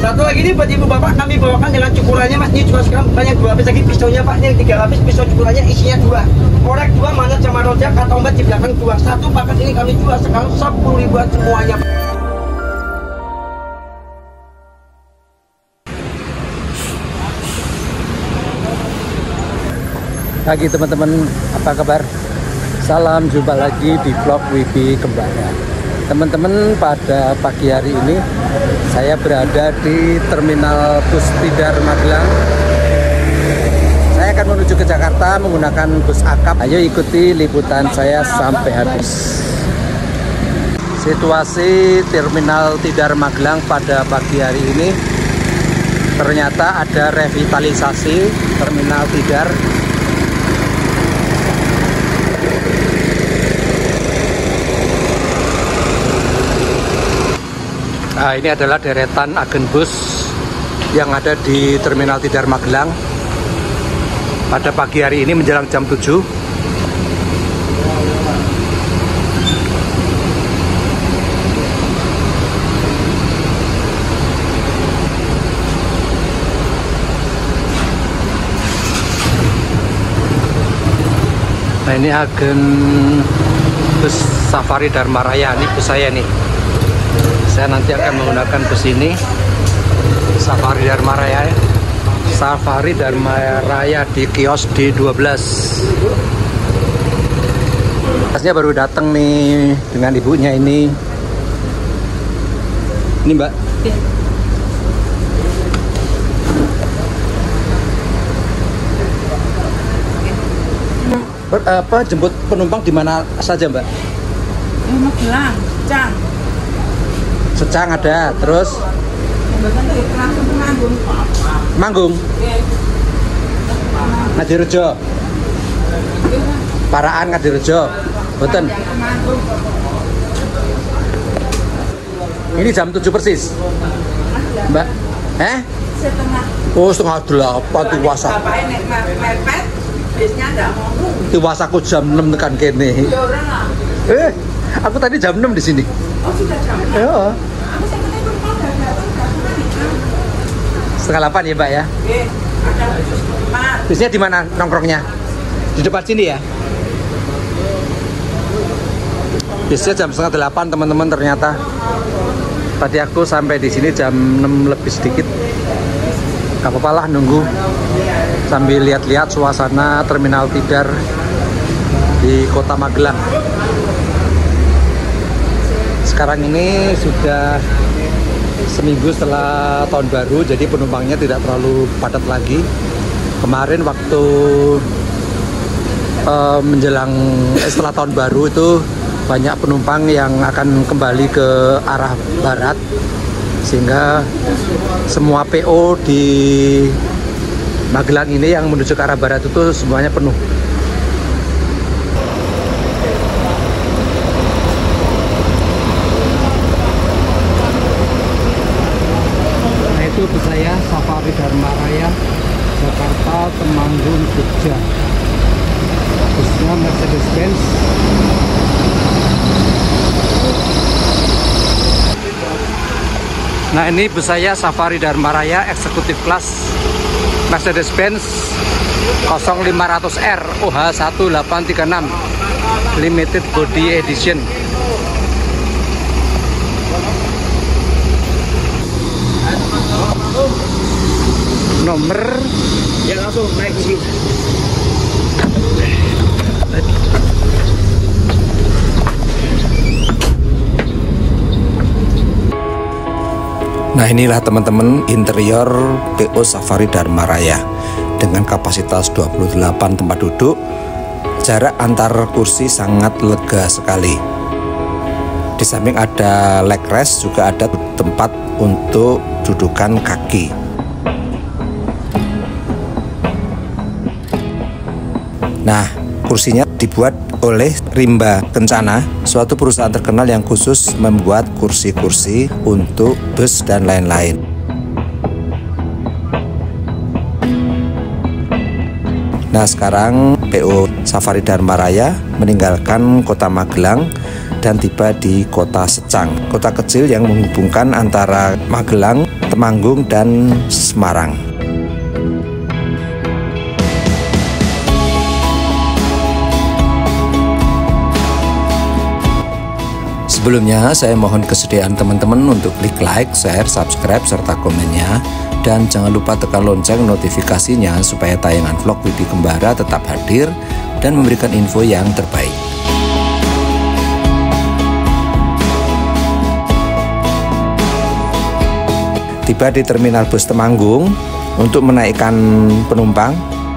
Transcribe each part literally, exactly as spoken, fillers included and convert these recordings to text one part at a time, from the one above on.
Satu lagi ini buat ibu bapak kami bawakan dengan cukurannya mas. Ini cuma sekarang banyak dua lapis lagi pisaunya pak. Ini tiga lapis pisau cukurannya isinya dua. Korek dua, manat sama roda, katombat di belakang dua. Satu paket ini kami jual sekarang sepuluh ribuan semuanya. Pagi teman-teman, apa kabar? Salam jumpa lagi di vlog Wibi Kembara. Teman-teman, pada pagi hari ini saya berada di Terminal Bus Tidar Magelang. Saya akan menuju ke Jakarta menggunakan bus akap. Ayo ikuti liputan saya sampai habis. Situasi Terminal Tidar Magelang pada pagi hari ini, ternyata ada revitalisasi Terminal Tidar. Nah, ini adalah deretan agen bus yang ada di Terminal Tidar Magelang pada pagi hari ini menjelang jam tujuh. Nah, ini agen bus Safari Dharma Raya, ini bus saya nih. Saya nanti akan menggunakan bus ini, Safari Dharma Raya, Safari Dharma Raya di kios D dua belas. Pasnya baru datang nih dengan ibunya ini. Ini Mbak. Ber, apa jemput penumpang di mana saja Mbak? Di Magelang, Cang. Secang ada, terus Manggung, Ngadirejo, Paraan Ngadirejo, Boten. Ini jam tujuh persis, Mbak. Eh? Setengah. Oh, setengah delapan tiwasa. Tiwasaku jam enam tekan kene. Eh, aku tadi jam enam di sini. Oh, sudah jam enam. Ya. Aku sampai belum Setengah delapan ya Mbak ya? Oke, ada khusus tempat. Biasanya di mana nongkrongnya? Di depan sini ya? Biasanya jam setengah delapan teman-teman, ternyata tadi aku sampai di sini jam enam lebih sedikit. Gak apa-apa lah nunggu sambil lihat-lihat suasana Terminal Tidar di Kota Magelang. Sekarang ini sudah seminggu setelah tahun baru, jadi penumpangnya tidak terlalu padat lagi. Kemarin waktu uh, menjelang eh, setelah tahun baru itu banyak penumpang yang akan kembali ke arah barat, sehingga semua P O di Magelang ini yang menuju ke arah barat itu semuanya penuh. Itu saya Safari Dharma Raya Jakarta Temanggung Jogja. Busnya Mercedes Benz. Nah, ini bus saya Safari Dharma Raya eksekutif kelas Mercedes Benz nol lima ratus R O H satu delapan tiga enam Limited Body Edition. Nomor Ya langsung naik sini. Nah, inilah teman-teman interior P O Safari Dharma Raya dengan kapasitas dua puluh delapan tempat duduk. Jarak antar kursi sangat lega sekali. Di samping ada leg rest, juga ada tempat untuk dudukan kaki. Nah, kursinya dibuat oleh Rimba Kencana, suatu perusahaan terkenal yang khusus membuat kursi-kursi untuk bus dan lain-lain. Nah, sekarang P O Safari Dharma Raya meninggalkan Kota Magelang dan tiba di kota Secang, kota kecil yang menghubungkan antara Magelang, Temanggung, dan Semarang. Sebelumnya saya mohon kesediaan teman-teman untuk klik like, share, subscribe, serta komennya. Dan jangan lupa tekan lonceng notifikasinya supaya tayangan vlog Widi Kembara tetap hadir dan memberikan info yang terbaik. Tiba di terminal bus Temanggung untuk menaikkan penumpang.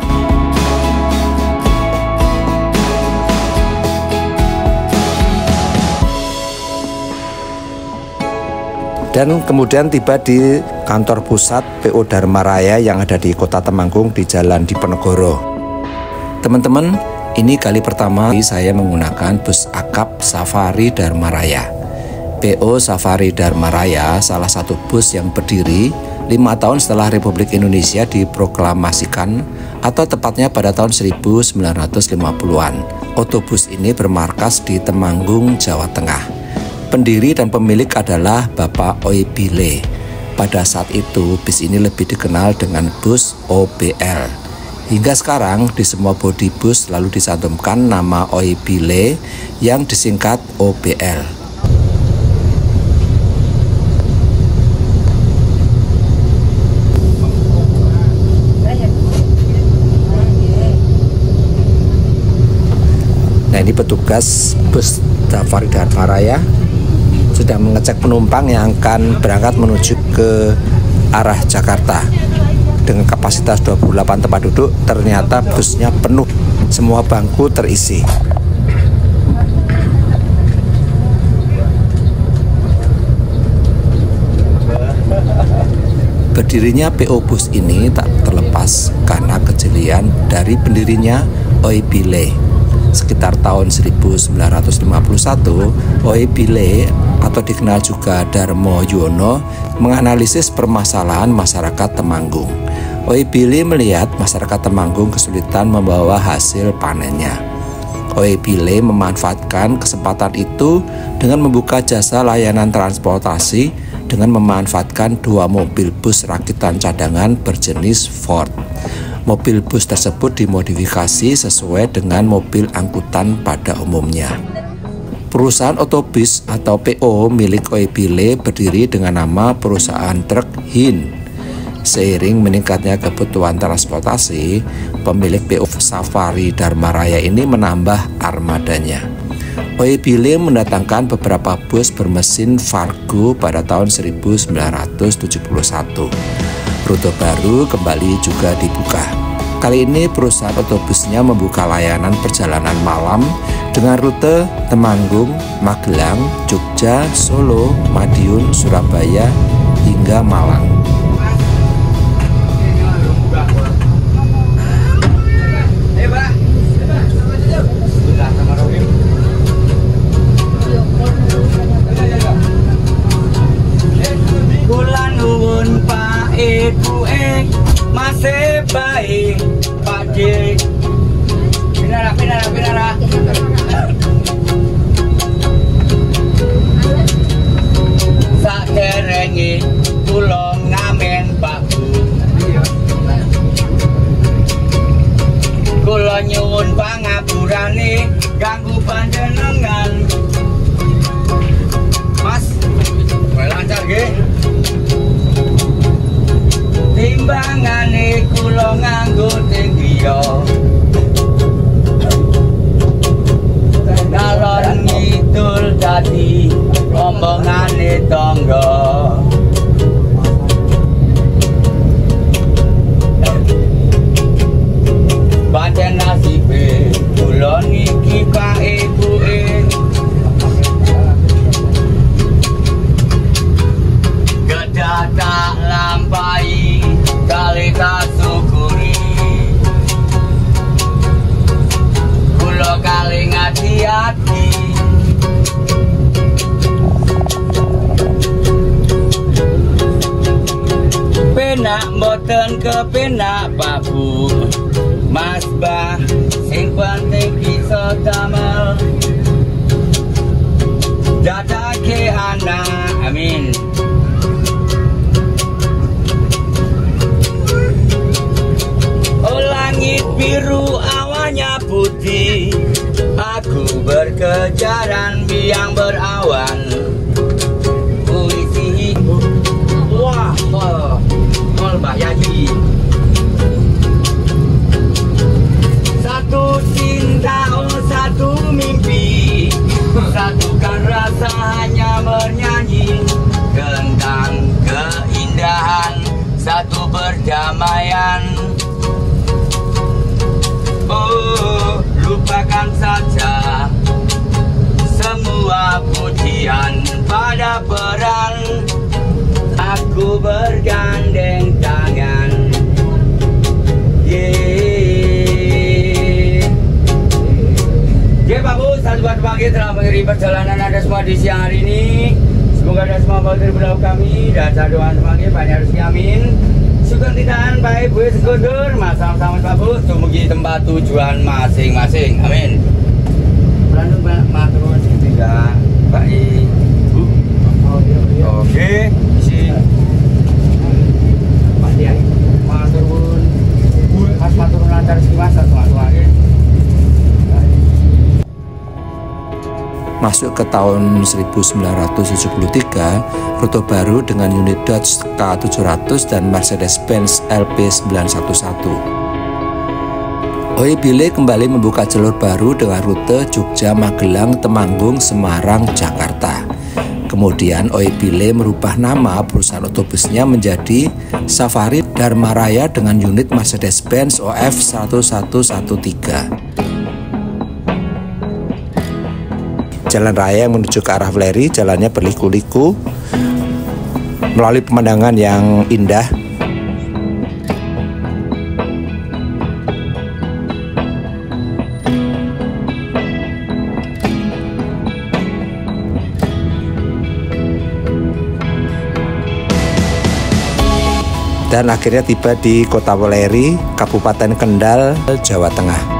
Dan kemudian tiba di kantor pusat P O Dharma Raya yang ada di kota Temanggung di Jalan Diponegoro. Teman-teman, ini kali pertama saya menggunakan bus akap Safari Dharma Raya. P O Safari Dharma Raya salah satu bus yang berdiri lima tahun setelah Republik Indonesia diproklamasikan, atau tepatnya pada tahun seribu sembilan ratus lima puluhan. Otobus ini bermarkas di Temanggung, Jawa Tengah. Pendiri dan pemilik adalah Bapak Oi Bile. Pada saat itu, bis ini lebih dikenal dengan bus O B L. Hingga sekarang, di semua bodi bus selalu dicantumkan nama Oi Bile yang disingkat O B L. Nah, ini petugas bus Safari Dharma Raya sudah mengecek penumpang yang akan berangkat menuju ke arah Jakarta. Dengan kapasitas dua puluh delapan tempat duduk, ternyata busnya penuh, semua bangku terisi. Berdirinya P O Bus ini tak terlepas karena kejelian dari pendirinya Oi Bile. Sekitar tahun seribu sembilan ratus lima puluh satu, Oi Bile atau dikenal juga Darmo Yuwono menganalisis permasalahan masyarakat Temanggung. Oi Bile melihat masyarakat Temanggung kesulitan membawa hasil panennya. Oi Bile memanfaatkan kesempatan itu dengan membuka jasa layanan transportasi dengan memanfaatkan dua mobil bus rakitan cadangan berjenis Ford. Mobil bus tersebut dimodifikasi sesuai dengan mobil angkutan pada umumnya. Perusahaan otobus atau P O milik Oi Bile berdiri dengan nama perusahaan truk Hin. Seiring meningkatnya kebutuhan transportasi, pemilik P O Safari Dharma Raya ini menambah armadanya. Oi Bile mendatangkan beberapa bus bermesin Fargo pada tahun seribu sembilan ratus tujuh puluh satu. Rute baru kembali juga dibuka. Kali ini perusahaan otobusnya membuka layanan perjalanan malam dengan rute Temanggung, Magelang, Jogja, Solo, Madiun, Surabaya, hingga Malang. Masih baik pagi pinara pinara pinara saderengi kula ngamen Pak Bu, kula nyuwun pangapurane kanggo panjenengan Mas. Lancar nggih. Timbangane kula nganggo tinggiya kalon ngidul dadi omongan tangga. Pancen nasibe kula niki Pak Ibuke gadah tak lampahi kali tak syukuri kula kali ngati-ati penak mboten kepenak Pak Bu Mas Bah sing penting bisa damel datake anak, amin. Oh langit biru awannya putih, aku berkejaran biang berawan. Polisi, wah, oh, mall Bayaji. Satu cinta, oh satu mimpi, satukan rasa hanya bernyanyi tentang keindahan satu perdamaian. Oh, lupakan saja semua pujian pada perang. Aku bergandeng tangan. Yeay. Oke Pak Bu, satu buat pagi telah mengiringi perjalanan Anda semua di siang hari ini. Semoga Anda semua bahagia berdoa kami dan saya doa semuanya banyak rezeki amin. Syukur titaan baik Bu Segundur, sama-sama Pak Bu, dumugi tempat tujuan masing-masing. Amin. Lalu Pak matur tidak Pak Ibu. Oke, isi Pak Dian. Matur nuwun. Mas matur lancar rezeki Mas semua-semuanya. Masuk ke tahun seribu sembilan ratus tujuh puluh tiga, rute baru dengan unit Dodge K tujuh ratus dan Mercedes-Benz L P sembilan satu satu. O E Bile kembali membuka jalur baru dengan rute Jogja, Magelang, Temanggung, Semarang, Jakarta. Kemudian O E Bile merubah nama perusahaan otobusnya menjadi Safari Dharma Raya dengan unit Mercedes-Benz O F satu satu tiga. Jalan raya yang menuju ke arah Weleri, jalannya berliku-liku melalui pemandangan yang indah. Dan akhirnya tiba di Kota Weleri, Kabupaten Kendal, Jawa Tengah.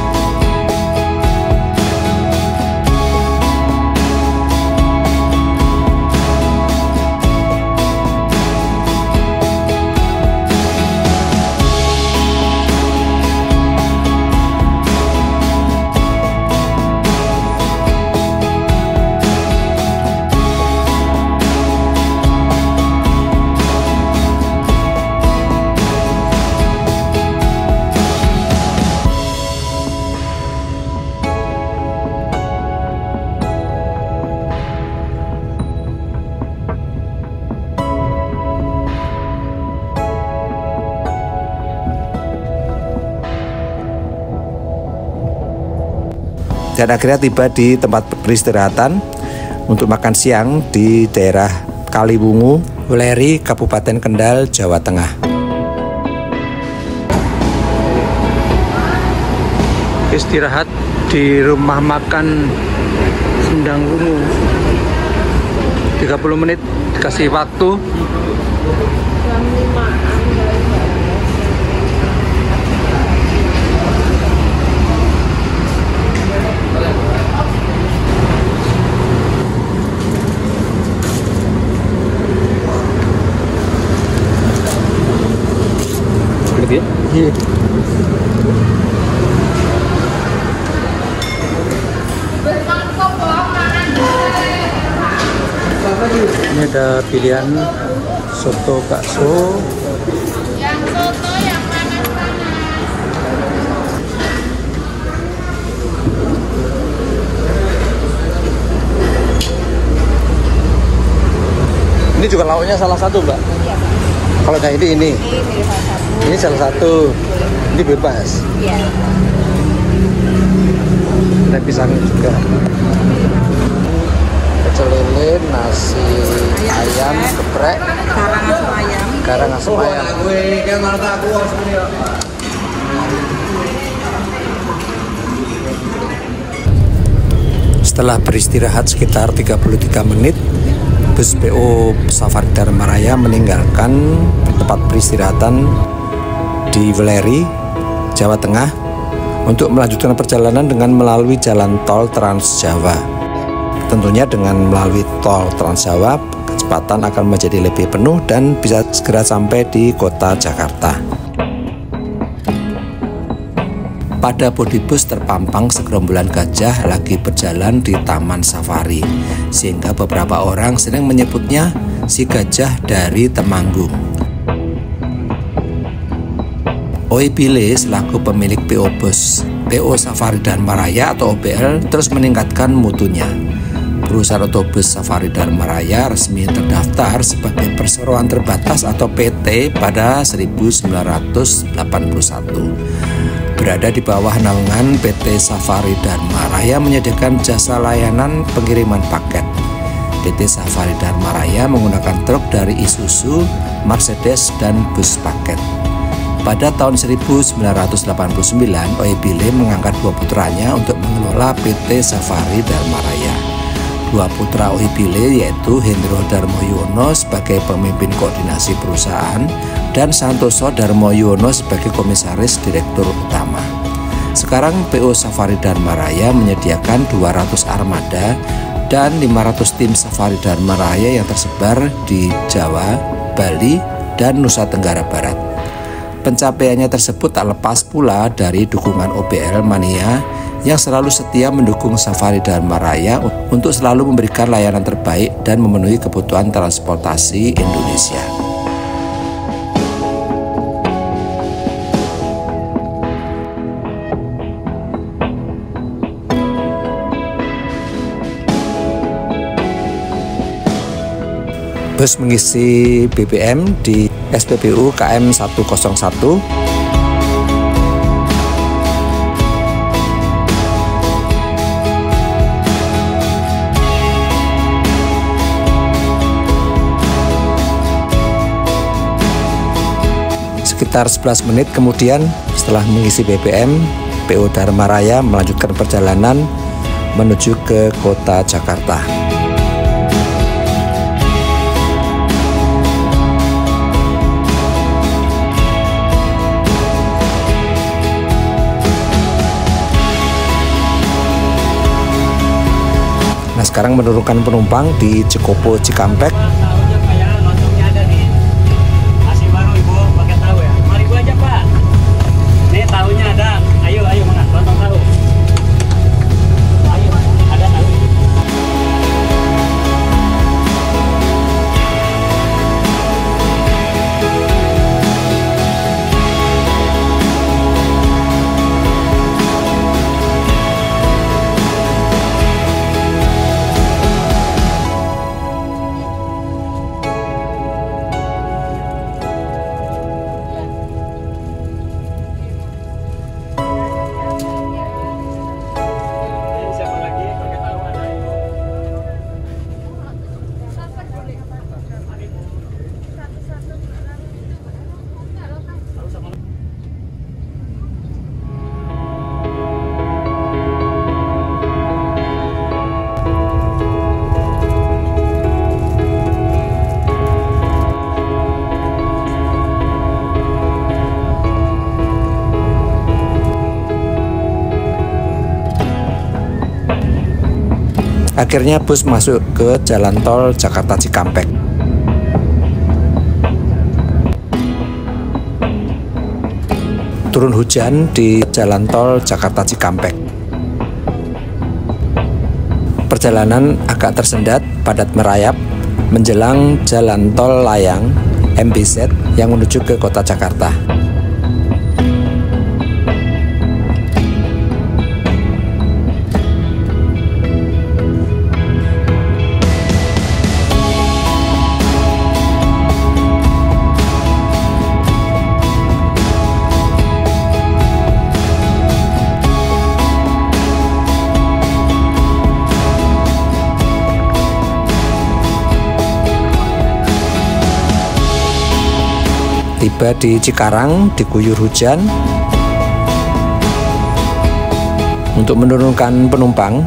Dan akhirnya tiba di tempat peristirahatan untuk makan siang di daerah Kaliwungu, Weleri, Kabupaten Kendal, Jawa Tengah. Istirahat di rumah makan Sendang Wungu, tiga puluh menit dikasih waktu. Iya. Ini ada pilihan soto bakso. Yang soto yang panas-panas. Ini juga lauknya salah satu, Mbak. Iya. Kalau kayak ini ini. Ini salah satu. Ini salah satu. Ini bebas. Iya. Ada pisang juga. Pecel lele, nasi ayam, geprek, Garang asam ayam. garang asam ayam. Setelah beristirahat sekitar tiga puluh tiga menit, bus P O Safari Dharma Raya meninggalkan tempat peristirahatan di Weleri, Jawa Tengah untuk melanjutkan perjalanan dengan melalui jalan tol Trans Jawa. Tentunya dengan melalui tol Trans Jawa, kecepatan akan menjadi lebih penuh dan bisa segera sampai di kota Jakarta. Pada bodybus terpampang segerombolan gajah lagi berjalan di Taman Safari, sehingga beberapa orang sering menyebutnya si gajah dari Temanggung. Oi Bile selaku pemilik P O Bus P O Safari Dharma Raya atau O B L terus meningkatkan mutunya. Perusahaan otobus Safari Dharma Raya resmi terdaftar sebagai perseroan terbatas atau P T pada seribu sembilan ratus delapan puluh satu. Berada di bawah naungan P T Safari Dharma Raya menyediakan jasa layanan pengiriman paket. P T Safari Dharma Raya menggunakan truk dari Isuzu, Mercedes, dan bus paket. Pada tahun seribu sembilan ratus delapan puluh sembilan, Oi Bile mengangkat dua putranya untuk mengelola P T Safari Dharma Raya. Dua putra Oi Bile yaitu Hendro Darmoyono sebagai pemimpin koordinasi perusahaan dan Santoso Darmoyono sebagai komisaris direktur utama. Sekarang P O Safari Dharma Raya menyediakan dua ratus armada dan lima ratus tim Safari Dharma Raya yang tersebar di Jawa, Bali, dan Nusa Tenggara Barat. Pencapaiannya tersebut tak lepas pula dari dukungan O B L Mania yang selalu setia mendukung Safari Dharma Raya untuk selalu memberikan layanan terbaik dan memenuhi kebutuhan transportasi Indonesia. Bus mengisi B B M di S P B U K M seratus satu. Sekitar sebelas menit kemudian setelah mengisi B B M, P O Dharma Raya melanjutkan perjalanan menuju ke kota Jakarta. Nah, sekarang menurunkan penumpang di Cikopo Cikampek. Tahunya Pak ya, lontongnya ada nih. Masih baru Ibu, pakai tahu ya. Mari Bu aja Pak. Nih tahunya ada. Ayo, ayo mana? Lontong tahu. Ayo, ada tahu. Akhirnya bus masuk ke jalan tol Jakarta Cikampek. Turun hujan di jalan tol Jakarta Cikampek. Perjalanan agak tersendat, padat merayap menjelang jalan tol layang M B Z yang menuju ke kota Jakarta. Tiba di Cikarang, diguyur hujan. Untuk menurunkan penumpang,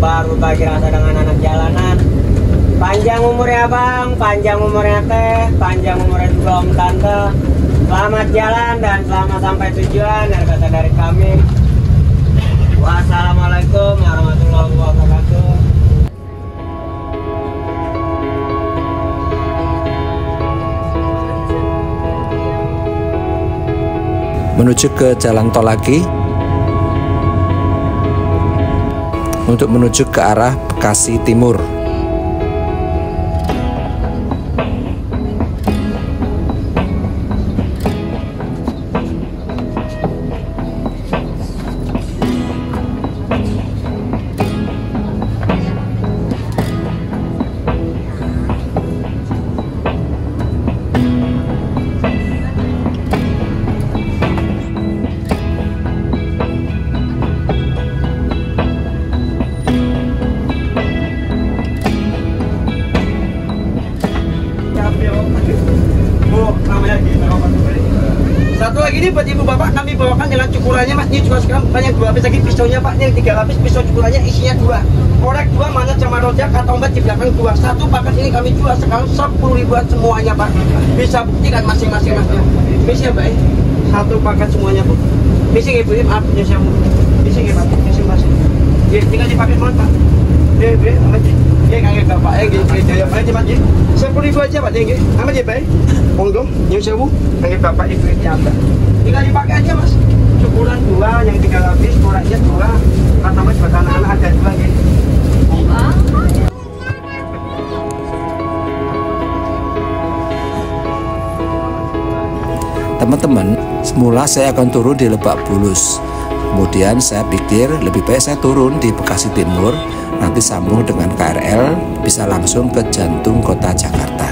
baru bagi rasa dengan anak jalanan. Panjang umurnya bang, panjang umurnya teh, panjang umurnya juga om tante. Selamat jalan dan selamat sampai tujuan, dan kata dari kami. Wassalamualaikum warahmatullahi wabarakatuh. Menuju ke jalan tol lagi untuk menuju ke arah Bekasi Timur. Satu lagi ini buat ibu bapak, kami bawakan dengan cukurannya mas. Ini cuma sekarang banyak dua lapis lagi pisaunya pak. Ini tiga lapis pisau cukurannya isinya dua. Korek dua, manat sama rojak, katombat di belakang dua. Satu paket ini kami jual sekarang sepuluh ribuan semuanya pak. Bisa buktikan masing-masing masnya. Bisa pak. Satu paket semuanya bu. Bisa ibu ini maaf punya siapa? Bisa nggak pak? Bisa masing. Ya tinggal dipakai mana pak? Ya bu, amat sih. Ya kangen bapak ya gitu. Jaya pak cepat sih. Sepuluh ribu aja pak. Ya amat sih pak. Monggo, nyuwun sewu, kangen bapak ibu ini apa? Tinggal dipakai aja mas. Cukuran dua, yang tiga lapis, koreknya dua, katombat buat anak-anak ada dua gitu. Teman-teman, semula saya akan turun di Lebak Bulus. Kemudian saya pikir lebih baik saya turun di Bekasi Timur, nanti sambung dengan K R L, bisa langsung ke jantung kota Jakarta.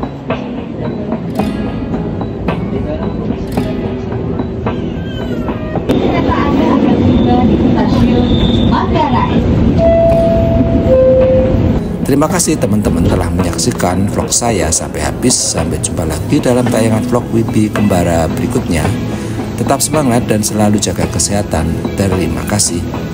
Terima kasih teman-teman telah menyaksikan vlog saya sampai habis. Sampai jumpa lagi dalam tayangan vlog Wibi Kembara berikutnya. Tetap semangat dan selalu jaga kesehatan. Terima kasih.